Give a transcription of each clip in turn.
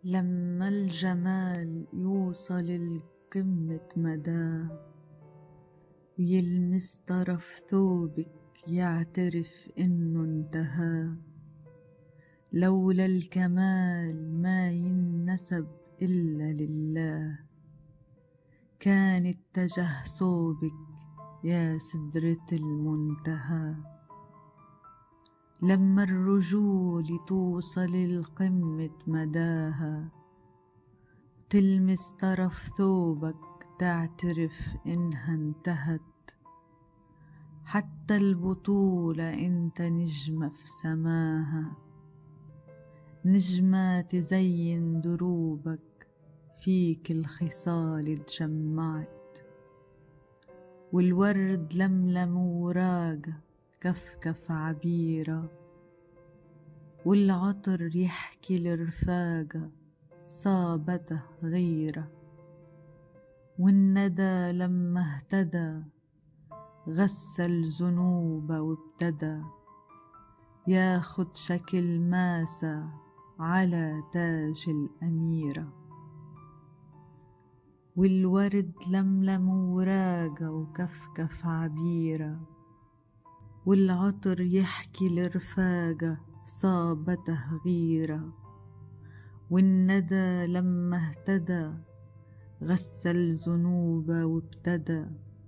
لما الجمال يوصل القمة مداه ويلمس طرف ثوبك يعترف إنه انتهى. لولا الكمال ما ينسب إلا لله، كان اتجه صوبك يا سدرة المنتهى. لما الرجول توصل القمة مداها تلمس طرف ثوبك تعترف إنها انتهت. حتى البطولة انت نجمة في سماها، نجمة تزين دروبك فيك الخصال اتجمعت. والورد لملم وراقة كفكف عبيرة، والعطر يحكي لرفاقة صابته غيرة. والندى لما اهتدى غسل ذنوب وابتدى ياخد شكل ماسة على تاج الأميرة. والورد لملم وراقة وكفكف عبيرة، والعطر يحكي لرفاقة صابته غيرة. والندى لما اهتدى غسل ذنوب وابتدى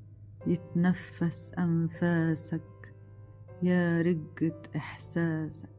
يتنفس أنفاسك يا رقة إحساسك.